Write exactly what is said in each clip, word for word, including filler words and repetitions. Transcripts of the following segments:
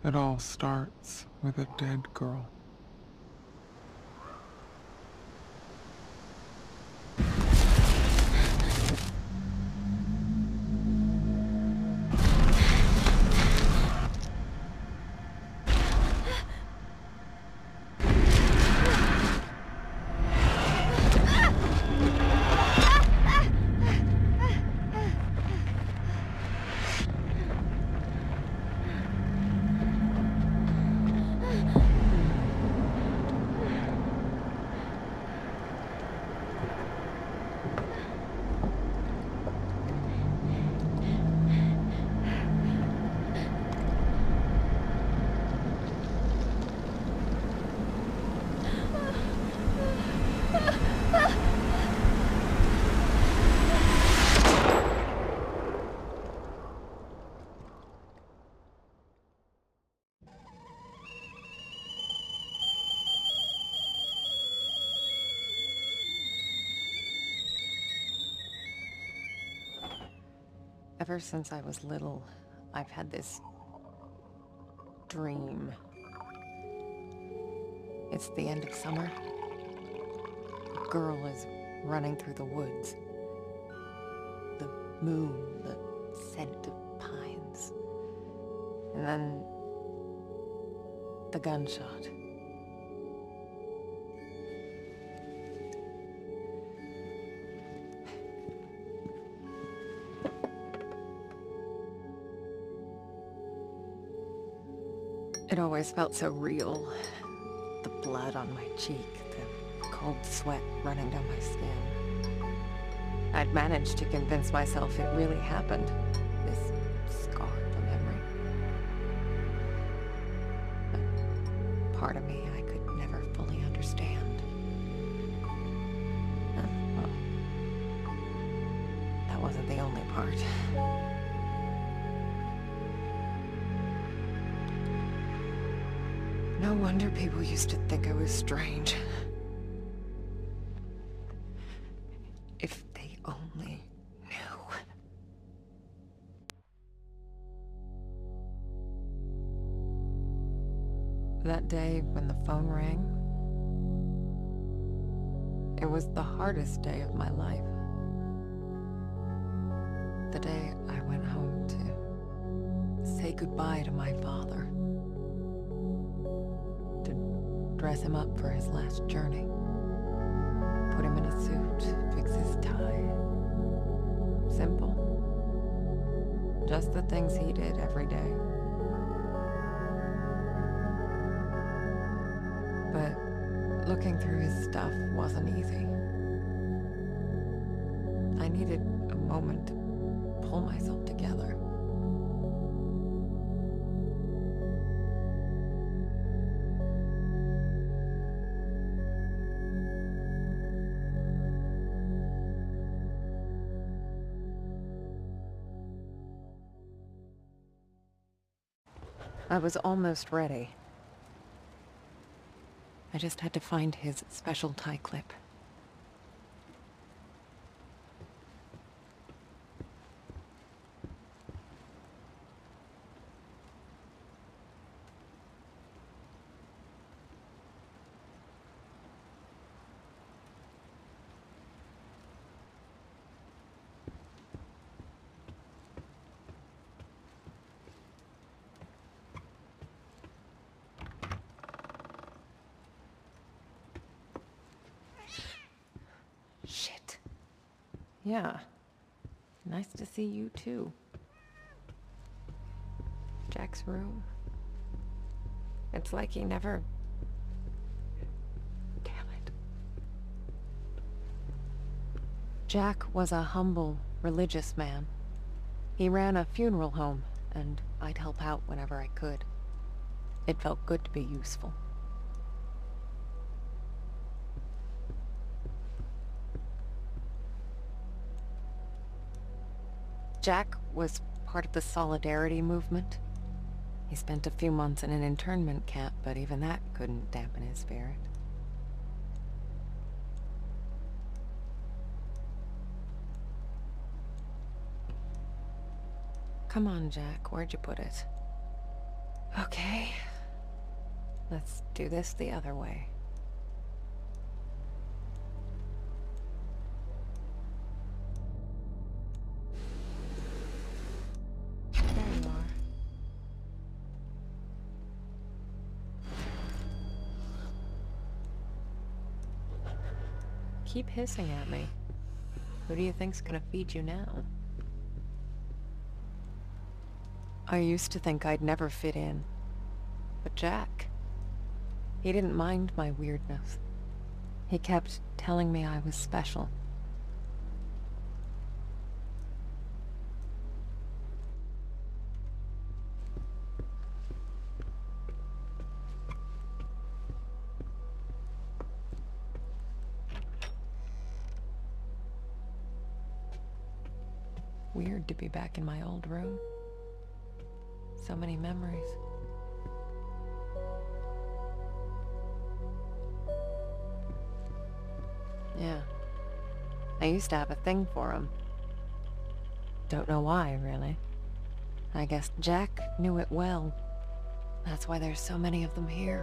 It all starts with a dead girl. Ever since I was little, I've had this dream. It's the end of summer. A girl is running through the woods. The moon, the scent of pines. And then the gunshot. It always felt so real. The blood on my cheek, the cold sweat running down my skin. I'd managed to convince myself it really happened, this scar of a memory. But part of me I could never fully understand. And, well, that wasn't the only part. No wonder people used to think I was strange. If they only knew. That day when the phone rang, it was the hardest day of my life. The day I went home to say goodbye to my father. Dress him up for his last journey. Put him in a suit, fix his tie. Simple. Just the things he did every day. But looking through his stuff wasn't easy. I needed a moment to pull myself together. I was almost ready. I just had to find his special tie clip. Yeah. Nice to see you, too. Jack's room. It's like he never... Damn it. Jack was a humble, religious man. He ran a funeral home, and I'd help out whenever I could. It felt good to be useful. Jack was part of the Solidarity movement. He spent a few months in an internment camp, but even that couldn't dampen his spirit. Come on, Jack, where'd you put it? Okay. Let's do this the other way. There you are. Keep hissing at me. Who do you think's gonna feed you now? I used to think I'd never fit in. But Jack, he didn't mind my weirdness. He kept telling me I was special. Weird to be back in my old room. So many memories. Yeah. I used to have a thing for him. Don't know why, really. I guess Jack knew it well. That's why there's so many of them here.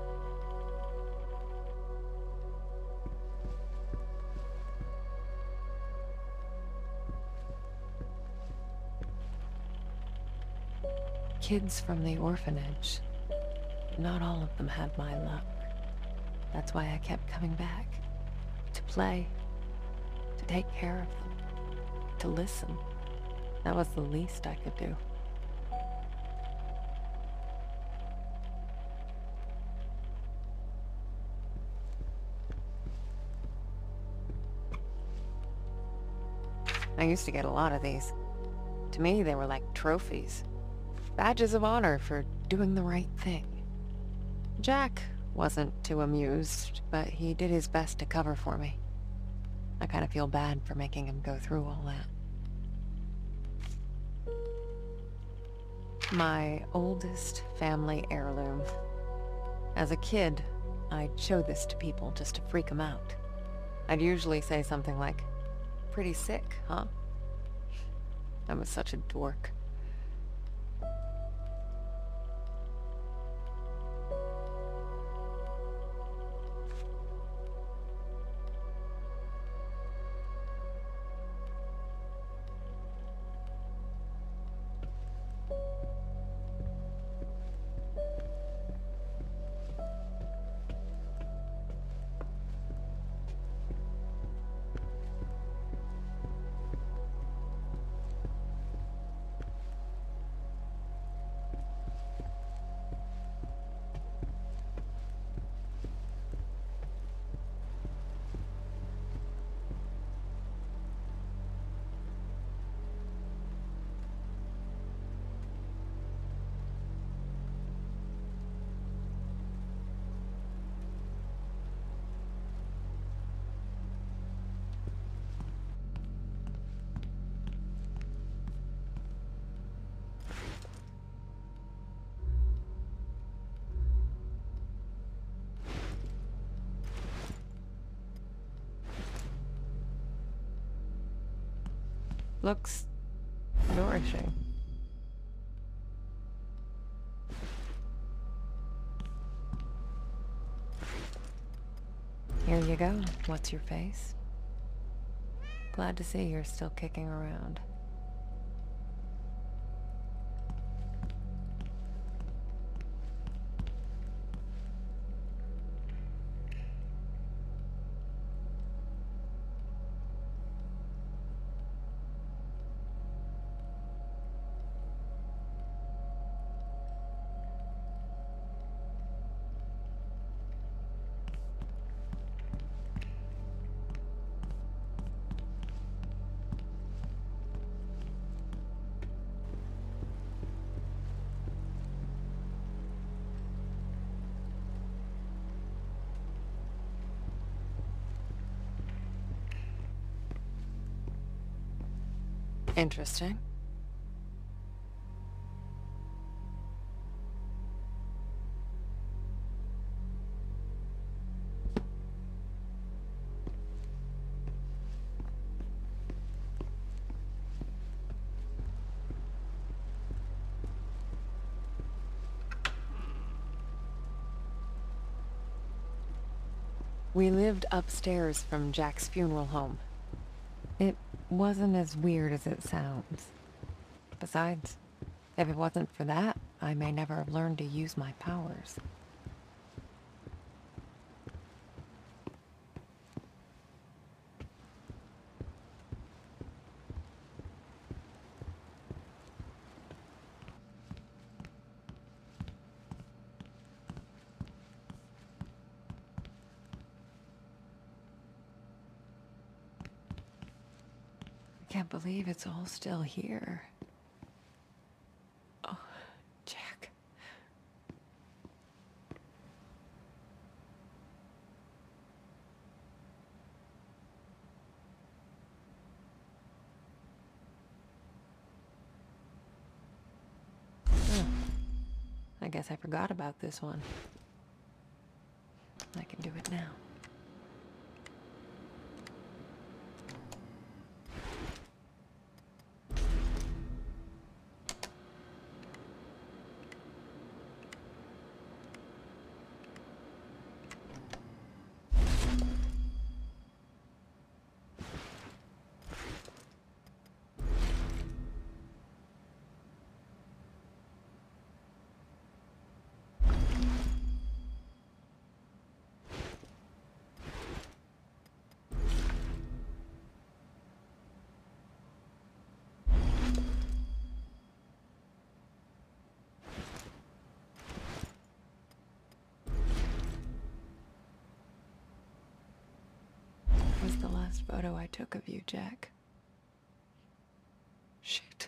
Kids from the orphanage. Not all of them had my luck. That's why I kept coming back. To play. To take care of them. To listen. That was the least I could do. I used to get a lot of these. To me, they were like trophies. Badges of honor for doing the right thing. Jack wasn't too amused, but he did his best to cover for me. I kind of feel bad for making him go through all that. My oldest family heirloom. As a kid, I'd show this to people just to freak them out. I'd usually say something like, "Pretty sick, huh?" I was such a dork. Looks nourishing. Here you go. What's your face? Glad to see you're still kicking around. Interesting. We lived upstairs from Jack's funeral home. It wasn't as weird as it sounds. Besides, if it wasn't for that, I may never have learned to use my powers. I can't believe it's all still here. Oh, Jack. Oh, I guess I forgot about this one. I can do it now. Was the last photo I took of you, Jack. Shit.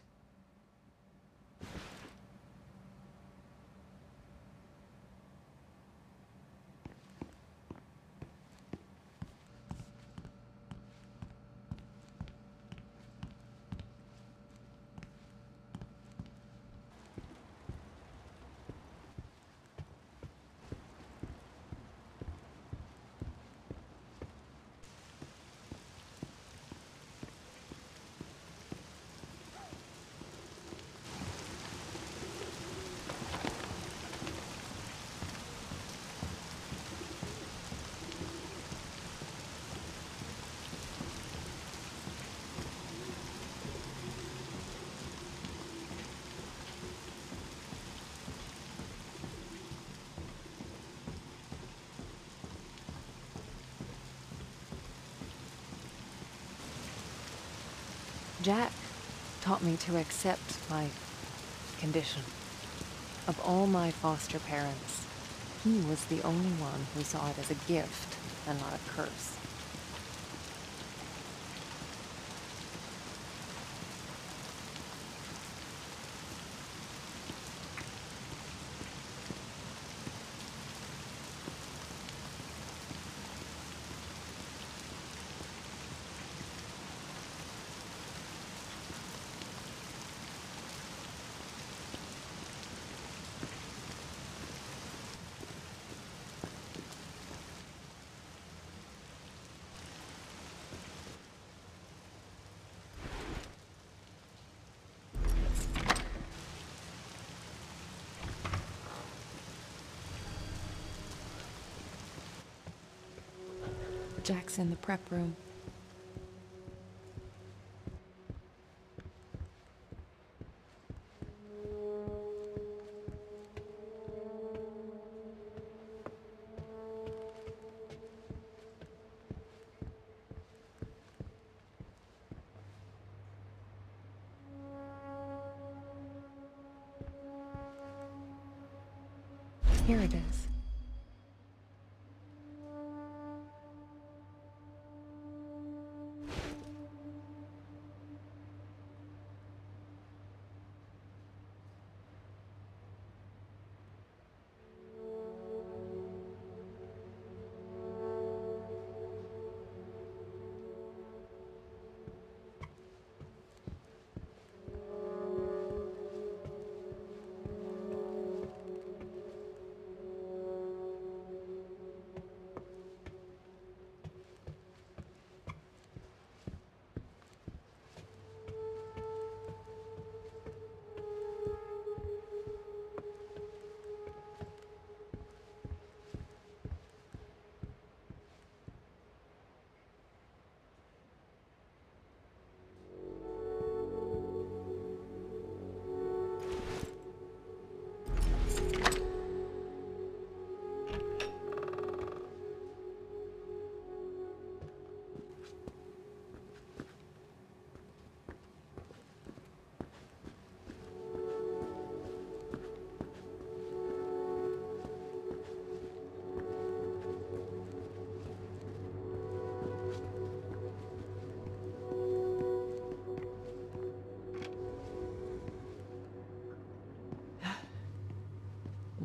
Jack taught me to accept my condition. Of all my foster parents, he was the only one who saw it as a gift and not a curse. Jack's in the prep room. Here it is.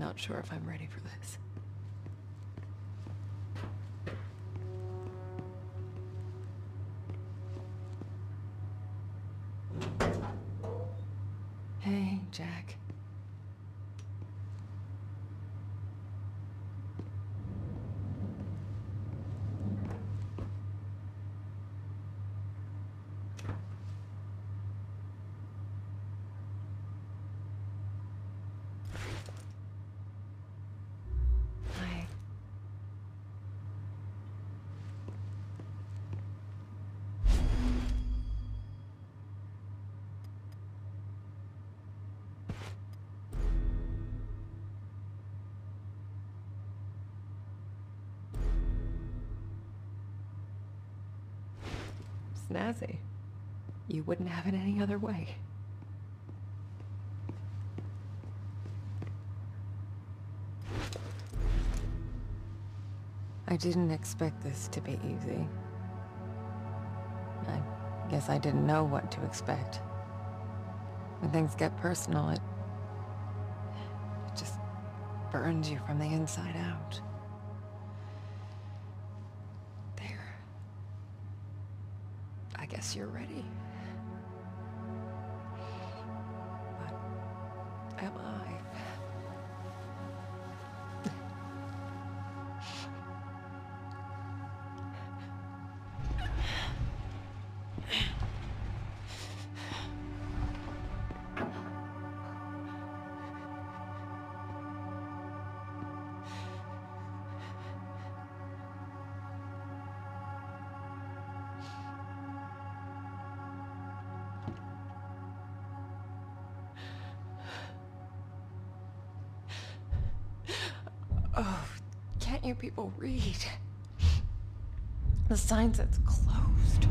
not sure if I'm ready for this. Hey, Jack. Hi. Snazzy. You wouldn't have it any other way. I didn't expect this to be easy. I guess I didn't know what to expect. When things get personal, it, it just burns you from the inside out. There. I guess you're ready. But am I? Oh, can't you people read? The sign says closed.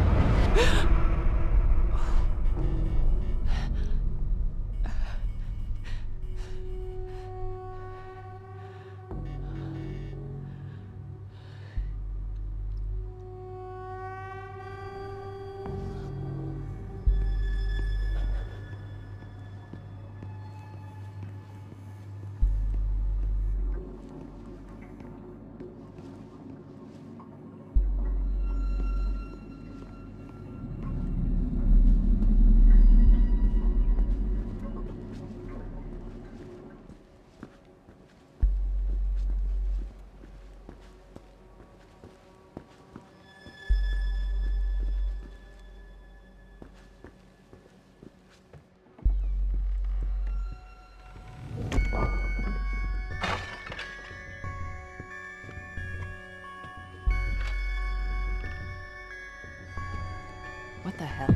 What the hell?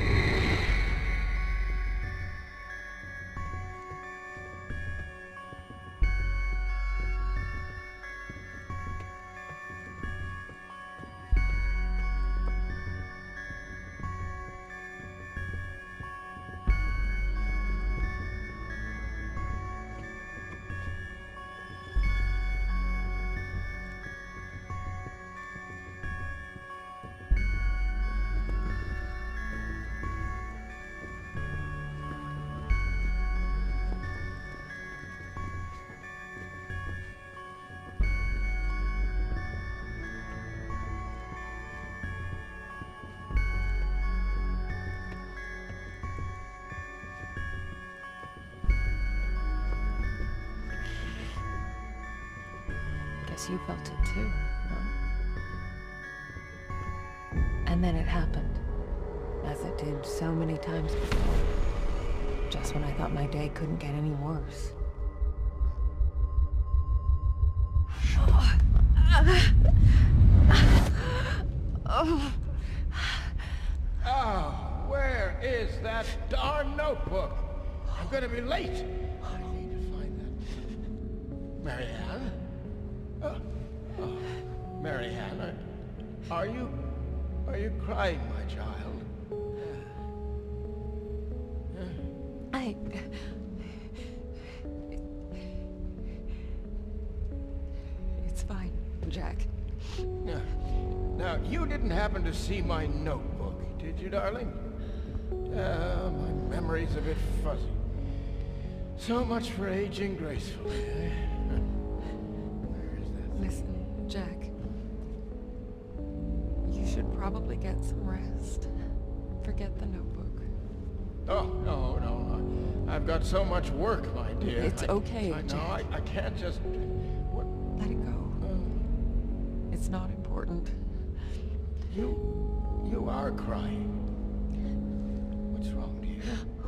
Guess you felt it too, huh? And then it happened, as it did so many times before, just when I thought my day couldn't get any worse. Oh, where is that darn notebook? I'm gonna be late. I need to find that. Marianne? Oh, oh, Marianne, are, are you... are you crying, my child? I... It's fine, Jack. Now, now, you didn't happen to see my notebook, did you, darling? Uh, my memory's a bit fuzzy. So much for aging gracefully, eh? Where is that thing? Listen, Jack. You should probably get some rest. Forget the notebook. Oh, no, no. I, I've got so much work, my dear. It's I, okay, I know, Jack. I, I can't just... What? Let it go. Uh, It's not important. you... You are crying. What's wrong, dear?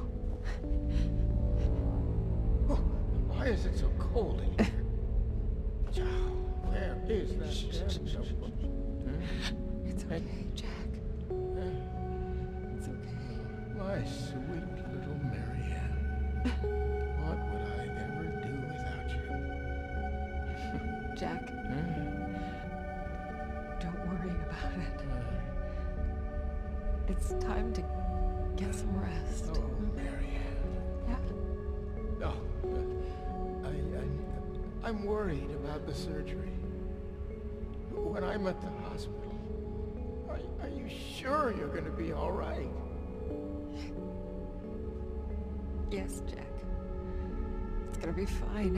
Oh, why is it so cold in here? Where is that damn notebook? Huh? It's okay, Jack. It's okay. My sweet little Marianne. What would I ever do without you? Jack, Huh? don't worry about it. Uh, It's time to get some rest. oh, Marianne. Yeah. Oh, uh, I, I, I'm worried about the surgery. When I'm at the hospital, are, are you sure you're going to be all right? Yes, Jack. It's gonna be fine.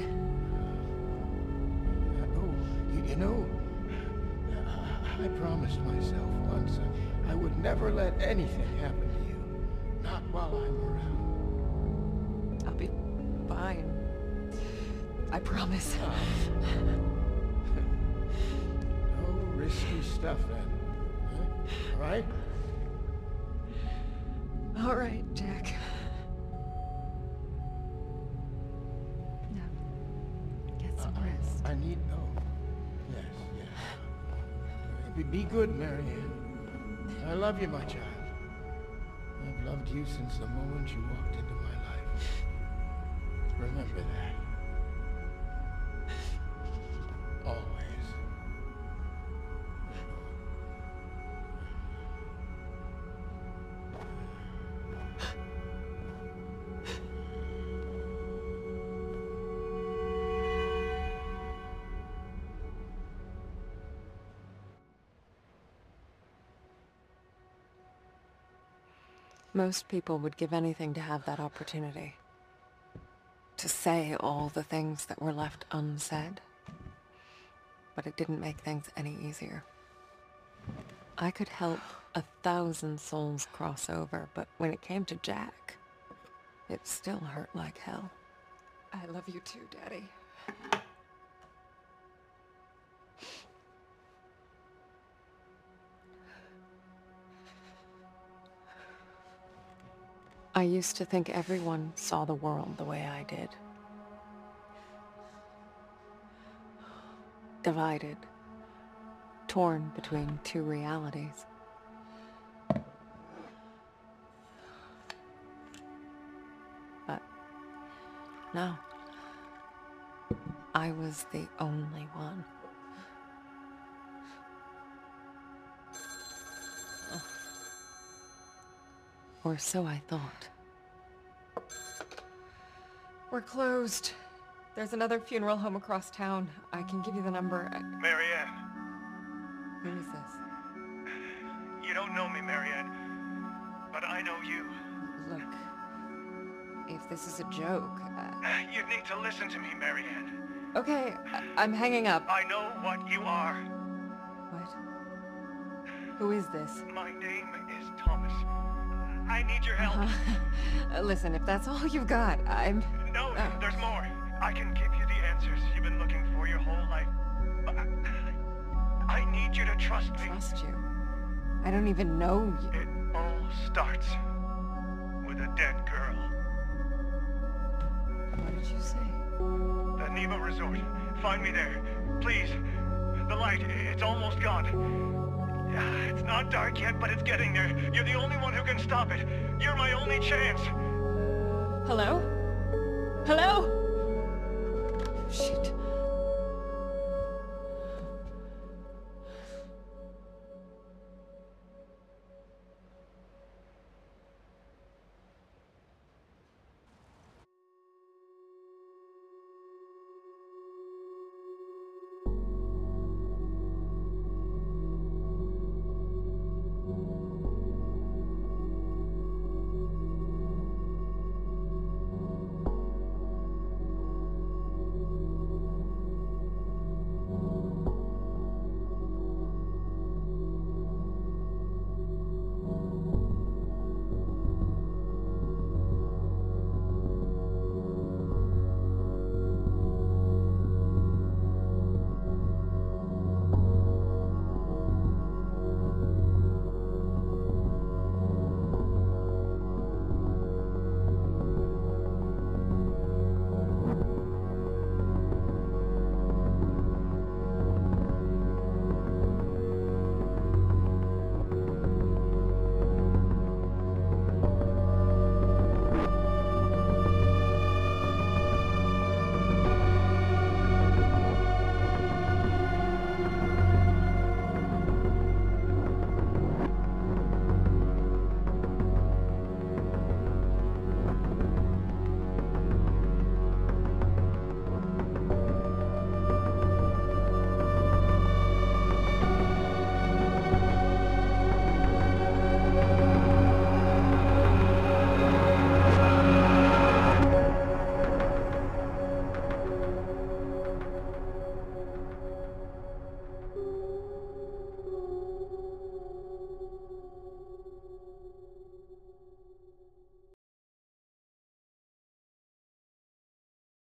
Uh, oh, you, you know, I promised myself once uh, I would never let anything happen to you. Not while I'm around. I'll be fine. I promise. Ah. No risky stuff then. Huh? All right? All right, Jack. Now, get some Uh, rest. I need... Oh, yes, yes. Be, be good, Marianne. I love you, my child. I've loved you since the moment you walked into my life. Remember that. Always. Most people would give anything to have that opportunity. To say all the things that were left unsaid. But it didn't make things any easier. I could help a thousand souls cross over, but when it came to Jack, it still hurt like hell. I love you too, Daddy. I used to think everyone saw the world the way I did. Divided, torn between two realities. But no, I was the only one. Or so I thought. We're closed. There's another funeral home across town. I can give you the number. I... Marianne. Who is this? You don't know me, Marianne. But I know you. Look, if this is a joke... I... You need to listen to me, Marianne. Okay, I I'm hanging up. I know what you are. What? Who is this? My name is Thomas. I need your help. Uh-huh. Listen, if that's all you've got, I'm... No, uh, there's more. I can give you the answers you've been looking for your whole life. But I, I need you to trust me. Trust you? I don't even know you. It all starts with a dead girl. What did you say? The Neva Resort. Find me there. Please. The light, it's almost gone. It's not dark yet, but it's getting there. You're the only one who can stop it. You're my only chance. Hello?